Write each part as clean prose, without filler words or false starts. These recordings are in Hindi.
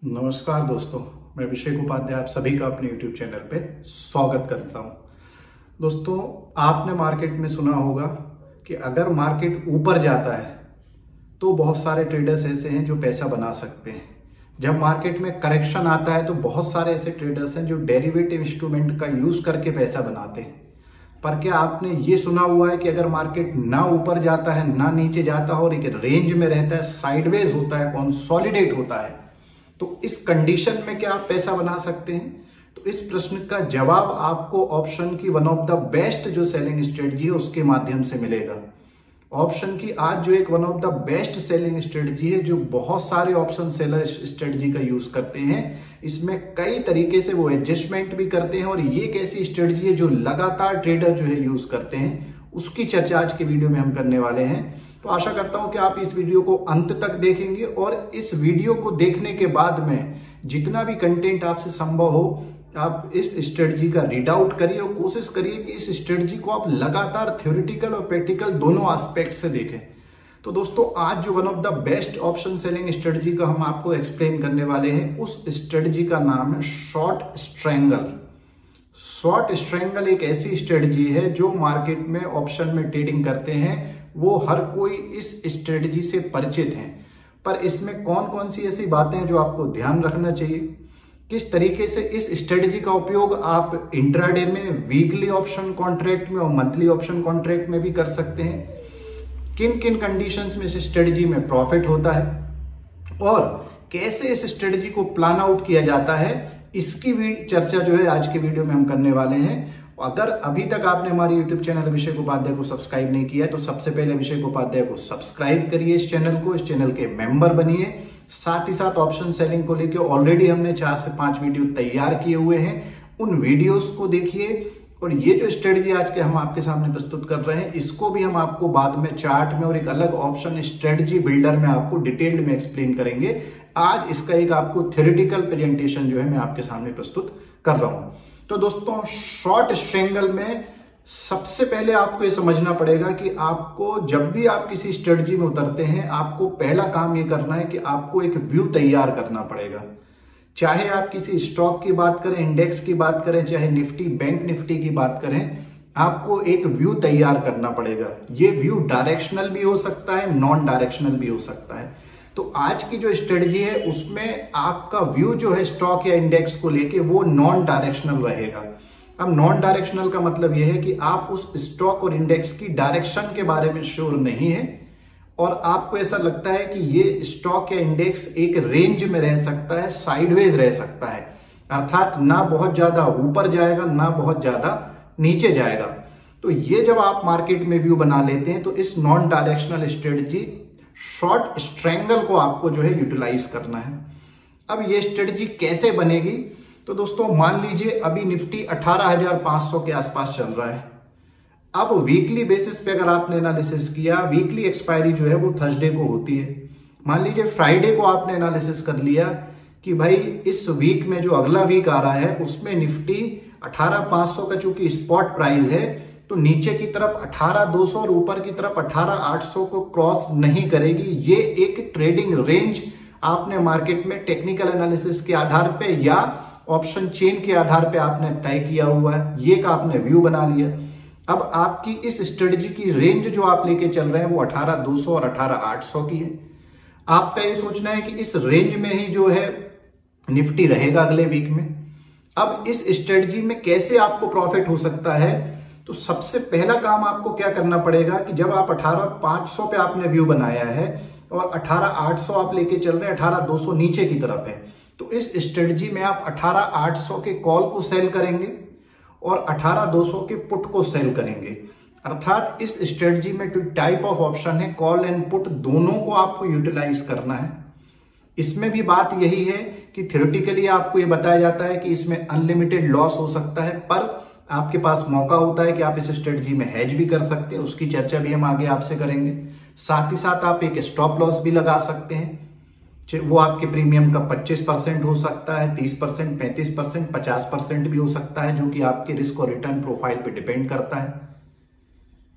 नमस्कार दोस्तों, मैं अभिषेक उपाध्याय आप सभी का अपने YouTube चैनल पे स्वागत करता हूं। दोस्तों, आपने मार्केट में सुना होगा कि अगर मार्केट ऊपर जाता है तो बहुत सारे ट्रेडर्स ऐसे हैं जो पैसा बना सकते हैं। जब मार्केट में करेक्शन आता है तो बहुत सारे ऐसे ट्रेडर्स हैं जो डेरिवेटिव इंस्ट्रूमेंट का यूज करके पैसा बनाते हैं। पर क्या आपने ये सुना हुआ है कि अगर मार्केट ना ऊपर जाता है ना नीचे जाता हो और एक रेंज में रहता है, साइडवेज होता है, कंसोलिडेट होता है, तो इस कंडीशन में क्या आप पैसा बना सकते हैं? तो इस प्रश्न का जवाब आपको ऑप्शन की वन ऑफ द बेस्ट जो सेलिंग स्ट्रेटजी है उसके माध्यम से मिलेगा। ऑप्शन की आज जो एक one of the best selling strategy है, जो बहुत सारे ऑप्शन सेलर स्ट्रेटजी का यूज करते हैं। इसमें कई तरीके से वो एडजस्टमेंट भी करते हैं और ये एक ऐसी स्ट्रेटजी है जो लगातार ट्रेडर जो है यूज करते हैं। उसकी चर्चा आज के वीडियो में हम करने वाले हैं। तो आशा करता हूं कि आप इस वीडियो को अंत तक देखेंगे और इस वीडियो को देखने के बाद में जितना भी कंटेंट आपसे संभव हो आप इस स्ट्रेटजी का रीड आउट करिए और कोशिश करिए कि इस स्ट्रेटजी को आप लगातार थ्योरेटिकल और प्रैक्टिकल दोनों एस्पेक्ट से देखें। तो दोस्तों, आज जो one of the best option selling strategy का हम आपको एक्सप्लेन करने वाले हैं, उस स्ट्रेटजी का नाम है शॉर्ट स्ट्रैंगल। शॉर्ट स्ट्रैंगल एक ऐसी स्ट्रेटजी है जो मार्केट में ऑप्शन में ट्रेडिंग करते हैं वो हर कोई इस स्ट्रेटजी से परिचित हैं। पर इसमें कौन कौन सी ऐसी बातें हैं जो आपको ध्यान रखना चाहिए, किस तरीके से इस स्ट्रेटजी का उपयोग आप इंट्राडे में, वीकली ऑप्शन कॉन्ट्रैक्ट में और मंथली ऑप्शन कॉन्ट्रैक्ट में भी कर सकते हैं, किन किन कंडीशंस में इस स्ट्रेटजी में प्रॉफिट होता है और कैसे इस स्ट्रेटजी को प्लान आउट किया जाता है, इसकी भी चर्चा जो है आज के वीडियो में हम करने वाले हैं। अगर अभी तक आपने हमारे YouTube चैनल अभिषेक उपाध्याय को सब्सक्राइब नहीं किया है तो सबसे पहले अभिषेक उपाध्याय को सब्सक्राइब करिए, इस चैनल के मेंबर बनिए। साथ ही साथ ऑप्शन सेलिंग को लेकर ऑलरेडी हमने 4 से 5 वीडियो तैयार किए हुए हैं, उन वीडियोस को देखिए। और ये जो स्ट्रेटजी आज के हम आपके सामने प्रस्तुत कर रहे हैं इसको भी हम आपको बाद में चार्ट में और एक अलग ऑप्शन स्ट्रेटजी बिल्डर में आपको डिटेल्ड में एक्सप्लेन करेंगे। आज इसका एक आपको थ्योरेटिकल प्रेजेंटेशन जो है मैं आपके सामने प्रस्तुत कर रहा हूं। तो दोस्तों, शॉर्ट स्ट्रैंगल में सबसे पहले आपको ये समझना पड़ेगा कि आपको जब भी आप किसी स्ट्रेटजी में उतरते हैं आपको पहला काम ये करना है कि आपको एक व्यू तैयार करना पड़ेगा। चाहे आप किसी स्टॉक की बात करें, इंडेक्स की बात करें, चाहे निफ्टी, बैंक निफ्टी की बात करें, आपको एक व्यू तैयार करना पड़ेगा। ये व्यू डायरेक्शनल भी हो सकता है, नॉन डायरेक्शनल भी हो सकता है। तो आज की जो स्ट्रेटजी है उसमें आपका व्यू जो है स्टॉक या इंडेक्स को लेके वो नॉन डायरेक्शनल रहेगा। अब नॉन डायरेक्शनल का मतलब यह है कि आप उस स्टॉक और इंडेक्स की डायरेक्शन के बारे में श्योर नहीं है और आपको ऐसा लगता है कि ये स्टॉक या इंडेक्स एक रेंज में रह सकता है, साइडवेज रह सकता है, अर्थात ना बहुत ज्यादा ऊपर जाएगा ना बहुत ज्यादा नीचे जाएगा। तो ये जब आप मार्केट में व्यू बना लेते हैं तो इस non directional strategy short strangle को आपको जो है यूटिलाइज करना है। अब ये स्ट्रेटजी कैसे बनेगी? तो दोस्तों, मान लीजिए अभी निफ्टी 18,500 के आसपास चल रहा है। अब वीकली बेसिस पे अगर आपने एनालिसिस किया, वीकली एक्सपायरी जो है वो थर्सडे को होती है। मान लीजिए फ्राइडे को आपने एनालिसिस कर लिया कि भाई इस वीक में जो अगला वीक आ रहा है उसमें निफ्टी 18,500 का चूंकि स्पॉट प्राइस है तो नीचे की तरफ 18,200 और ऊपर की तरफ 18,800 को क्रॉस नहीं करेगी। ये एक ट्रेडिंग रेंज आपने मार्केट में टेक्निकल एनालिसिस के आधार पे या ऑप्शन चेन के आधार पे आपने तय किया हुआ है, ये का आपने व्यू बना लिया। अब आपकी इस स्ट्रेटजी की रेंज जो आप लेके चल रहे हैं वो 18,200 और 18,800 की है। आपका ये सोचना है कि इस रेंज में ही जो है निफ्टी रहेगा अगले वीक में। अब इस स्ट्रेटजी में कैसे आपको प्रॉफिट हो सकता है? तो सबसे पहला काम आपको क्या करना पड़ेगा कि जब आप 18,500 पे आपने व्यू बनाया है और 18,800 आप लेके चल रहे हैं, 18,200 नीचे की तरफ है, तो इस स्ट्रेटजी में आप 18,800 के कॉल को सेल करेंगे और 18,200 के पुट को सेल करेंगे। अर्थात इस स्ट्रेटजी में टू टाइप ऑफ ऑप्शन है, कॉल एंड पुट, दोनों को आपको यूटिलाइज करना है। इसमें भी बात यही है कि थ्योरेटिकली आपको ये बताया जाता है कि इसमें अनलिमिटेड लॉस हो सकता है, पर आपके पास मौका होता है कि आप इस स्ट्रेटजी में हेज भी कर सकते हैं। उसकी चर्चा भी हम आगे आपसे करेंगे। साथ ही साथ आप एक स्टॉप लॉस भी लगा सकते हैं, वो आपके प्रीमियम का 25% हो सकता है, 30%, 35%, 50% भी हो सकता है, जो कि आपके रिस्क और रिटर्न प्रोफाइल पे डिपेंड करता है।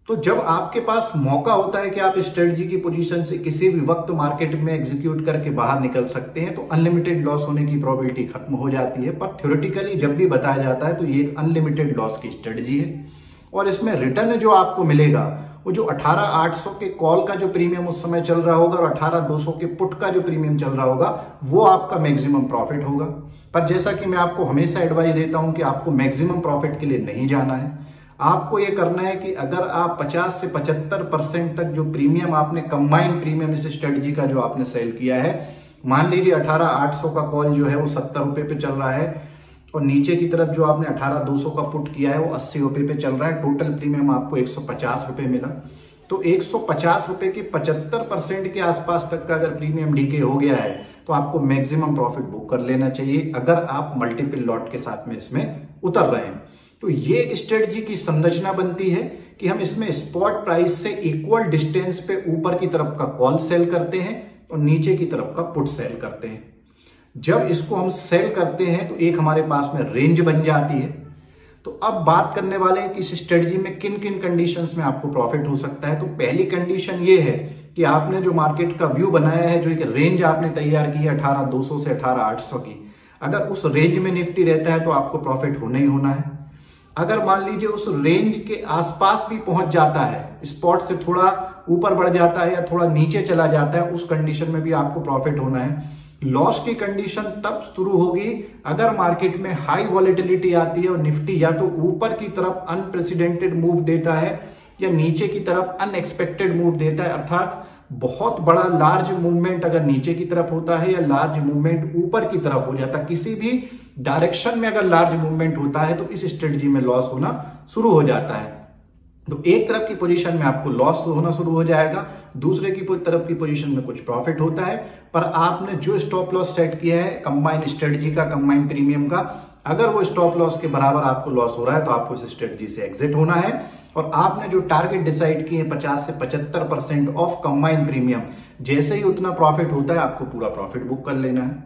तो जब आपके पास मौका होता है कि आप स्ट्रेटजी की पोजीशन से किसी भी वक्त मार्केट में एग्जीक्यूट करके बाहर निकल सकते हैं, तो अनलिमिटेड लॉस होने की प्रोबेबिलिटी खत्म हो जाती है। पर थ्योरेटिकली जब भी बताया जाता है तो ये एक अनलिमिटेड लॉस की स्ट्रेटजी है, और इसमें रिटर्न जो आपको मिलेगा वो जो 18,800 के कॉल का जो प्रीमियम उस समय चल रहा होगा और 18,200 के पुट का जो प्रीमियम चल रहा होगा वो आपका मैक्सिमम प्रॉफिट होगा। पर जैसा कि मैं आपको हमेशा एडवाइस देता हूं कि आपको मैक्सिमम प्रॉफिट के लिए नहीं जाना है। आपको ये करना है कि अगर आप 50 से 75% तक जो प्रीमियम आपने कंबाइंड प्रीमियम इस स्ट्रेटजी का जो आपने सेल किया है, मान लीजिए 18,800 का कॉल जो है वो 70 रुपए पे चल रहा है और नीचे की तरफ जो आपने 18,200 का पुट किया है वो 80 रुपए पे चल रहा है, टोटल प्रीमियम आपको 150 रुपए मिला। तो 150 रुपए के 75% के आसपास तक का अगर प्रीमियम डीके हो गया है तो आपको मैक्सिमम प्रॉफिट बुक कर लेना चाहिए अगर आप मल्टीपल लॉट के साथ में इसमें उतर रहे हैं। तो ये एक स्ट्रेटजी की संरचना बनती है कि हम इसमें स्पॉट प्राइस से इक्वल डिस्टेंस पे ऊपर की तरफ का कॉल सेल करते हैं और नीचे की तरफ का पुट सेल करते हैं। जब इसको हम सेल करते हैं तो एक हमारे पास में रेंज बन जाती है। तो अब बात करने वाले हैं कि इस स्ट्रेटजी में किन किन कंडीशंस में आपको प्रॉफिट हो सकता है। तो पहली कंडीशन ये है कि आपने जो मार्केट का व्यू बनाया है, जो एक रेंज आपने तैयार की है 18,200 से 18,800 की, अगर उस रेंज में निफ्टी रहता है तो आपको प्रॉफिट होना ही होना है। अगर मान लीजिए उस रेंज के आसपास भी पहुंच जाता है, स्पॉट से थोड़ा ऊपर बढ़ जाता है या थोड़ा नीचे चला जाता है, उस कंडीशन में भी आपको प्रॉफिट होना है। लॉस की कंडीशन तब शुरू होगी अगर मार्केट में हाई वॉलेटिलिटी आती है और निफ्टी या तो ऊपर की तरफ अनप्रेसिडेंटेड मूव देता है या नीचे की तरफ अनएक्सपेक्टेड मूव देता है, अर्थात बहुत बड़ा लार्ज मूवमेंट अगर नीचे की तरफ होता है या लार्ज मूवमेंट ऊपर की तरफ हो जाता है, किसी भी डायरेक्शन में अगर लार्ज मूवमेंट होता है तो इस स्ट्रेटजी में लॉस होना शुरू हो जाता है। तो एक तरफ की पोजीशन में आपको लॉस होना शुरू हो जाएगा, दूसरे की तरफ की पोजीशन में कुछ प्रॉफिट होता है। पर आपने जो स्टॉप लॉस सेट किया है कंबाइंड स्ट्रेटजी का, कंबाइंड प्रीमियम का, अगर वो स्टॉप लॉस के बराबर आपको लॉस हो रहा है तो आपको इस स्ट्रेटजी से एग्जिट होना है। और आपने जो टारगेट डिसाइड किए 50 से 75% ऑफ कंबाइंड प्रीमियम, जैसे ही उतना प्रॉफिट होता है आपको पूरा प्रॉफिट बुक कर लेना है।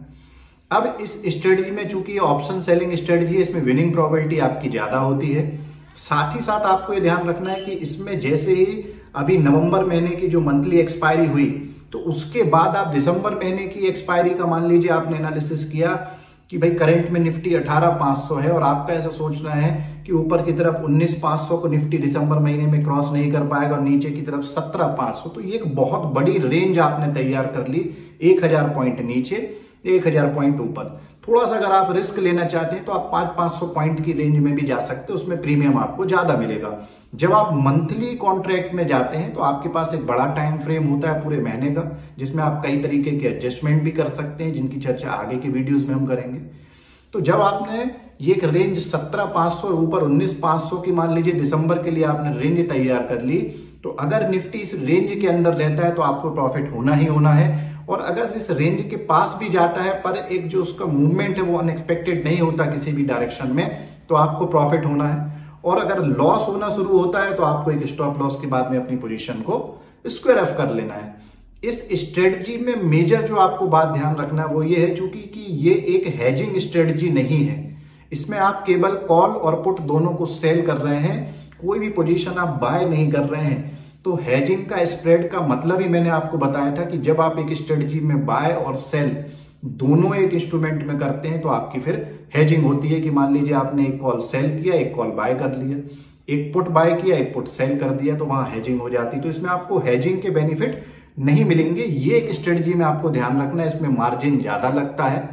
अब इस स्ट्रेटजी में चूंकि ये ऑप्शन सेलिंग स्ट्रेटजी है, इसमें विनिंग प्रोबेबिलिटी आपकी ज्यादा होती है। साथ ही साथ आपको ये ध्यान रखना है कि इसमें जैसे ही अभी नवंबर महीने की जो मंथली एक्सपायरी हुई तो उसके बाद आप दिसंबर महीने की एक्सपायरी का मान लीजिए आपने एनालिसिस किया कि भाई करंट में निफ्टी 18,500 है और आपका ऐसा सोचना है कि ऊपर की तरफ 19,500 को निफ्टी दिसंबर महीने में क्रॉस नहीं कर पाएगा और नीचे की तरफ 17,500, तो ये एक बहुत बड़ी रेंज आपने तैयार कर ली, 1,000 पॉइंट नीचे 1,000 पॉइंट ऊपर। थोड़ा सा अगर आप रिस्क लेना चाहते हैं तो आप 500-500 पॉइंट की रेंज में भी जा सकते हैं, उसमें प्रीमियम आपको ज्यादा मिलेगा। जब आप मंथली कॉन्ट्रैक्ट में जाते हैं तो आपके पास एक बड़ा टाइम फ्रेम होता है पूरे महीने का, जिसमें आप कई तरीके के एडजस्टमेंट भी कर सकते हैं, जिनकी चर्चा आगे के वीडियोस में हम करेंगे। तो जब आपने ये एक रेंज 17,500 और ऊपर 19,500 की मान लीजिए दिसंबर के लिए आपने रेंज तैयार कर ली, तो अगर निफ्टी इस रेंज के अंदर रहता है तो आपको प्रॉफिट होना ही होना है। और अगर इस रेंज के पास भी जाता है पर एक जो उसका मूवमेंट है वो अनएक्सपेक्टेड नहीं होता किसी भी डायरेक्शन में, तो आपको प्रॉफिट होना है। और अगर लॉस होना शुरू होता है तो आपको एक स्टॉप लॉस के बाद में अपनी पोजीशन को स्क्वायर ऑफ कर लेना है। इस स्ट्रेटजी में मेजर जो आपको बात ध्यान रखना है वो ये है, चूंकि कि ये एक हेजिंग स्ट्रेटजी नहीं है, इसमें आप केवल कॉल और पुट दोनों को सेल कर रहे हैं, कोई भी पोजीशन आप बाय नहीं कर रहे हैं। तो हेजिंग का स्प्रेड का मतलब ही मैंने आपको बताया था कि जब आप एक स्ट्रेटजी में बाय और सेल दोनों एक इंस्ट्रूमेंट में करते हैं तो आपकी फिर हेजिंग होती है कि मान लीजिए आपने एक कॉल सेल किया, एक कॉल बाय कर लिया, एक पुट बाय किया, एक पुट सेल कर दिया, तो वहां हेजिंग हो जाती है। तो इसमें आपको हेजिंग के बेनिफिट नहीं मिलेंगे। ये एक स्ट्रेटजी में आपको ध्यान रखना है, इसमें मार्जिन ज्यादा लगता है।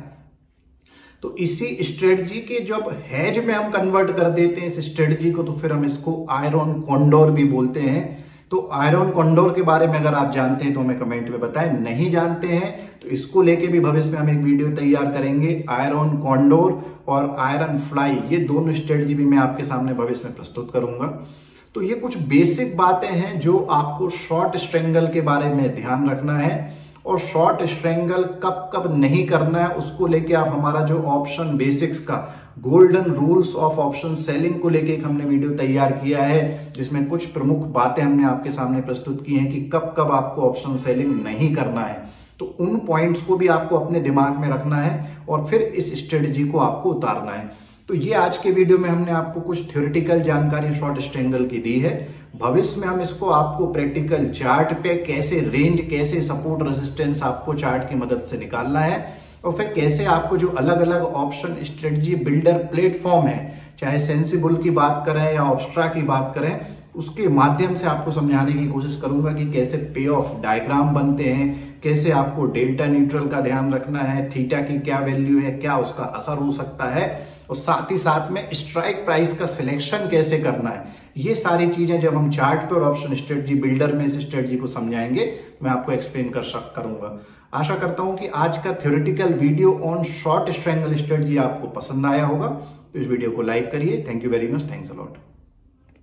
तो इसी स्ट्रेटजी के जब हेज में हम कन्वर्ट कर देते हैं इस स्ट्रेटजी को, तो फिर हम इसको आयरन कॉन्डोर भी बोलते हैं। तो आयरन कॉन्डोर के बारे में अगर आप जानते हैं तो हमें कमेंट में बताएं, नहीं जानते हैं तो इसको लेके भी भविष्य में हम एक वीडियो तैयार करेंगे। आयरन कॉन्डोर और आयरन फ्लाई, ये दोनों स्ट्रेटजी भी मैं आपके सामने भविष्य में प्रस्तुत करूंगा। तो ये कुछ बेसिक बातें हैं जो आपको शॉर्ट स्ट्रेंगल के बारे में ध्यान रखना है, और शॉर्ट स्ट्रेंगल कब कब नहीं करना है उसको लेके आप हमारा जो ऑप्शन बेसिक्स का golden rules of option selling को लेके एक हमने वीडियो तैयार किया है, जिसमें कुछ प्रमुख बातें हमने आपके सामने प्रस्तुत की हैं कि कब कब आपको ऑप्शन सेलिंग नहीं करना है। तो उन पॉइंट्स को भी आपको अपने दिमाग में रखना है और फिर इस स्ट्रेटजी को आपको उतारना है। तो ये आज के वीडियो में हमने आपको कुछ थ्योरेटिकल जानकारी शॉर्ट स्ट्रेंगल की दी है। भविष्य में हम इसको आपको प्रैक्टिकल चार्ट पे कैसे रेंज, कैसे सपोर्ट रेजिस्टेंस आपको चार्ट की मदद से निकालना है, और फिर कैसे आपको जो अलग अलग ऑप्शन स्ट्रेटजी बिल्डर प्लेटफॉर्म है, चाहे सेंसिबल की बात करें या ऑब्स्ट्रा की बात करें, उसके माध्यम से आपको समझाने की कोशिश करूंगा कि कैसे पे ऑफ डायग्राम बनते हैं, कैसे आपको डेल्टा न्यूट्रल का ध्यान रखना है, थीटा की क्या वैल्यू है, क्या उसका असर हो सकता है, और साथ ही साथ में स्ट्राइक प्राइस का सिलेक्शन कैसे करना है। ये सारी चीजें जब हम चार्ट पे और ऑप्शन स्ट्रेटजी बिल्डर में इस स्ट्रेटजी को समझाएंगे, मैं आपको एक्सप्लेन करूंगा। आशा करता हूं कि आज का theoretical video on short strangle strategy आपको पसंद आया होगा। तो इस वीडियो को लाइक करिए। Thank you very much. Thanks a lot.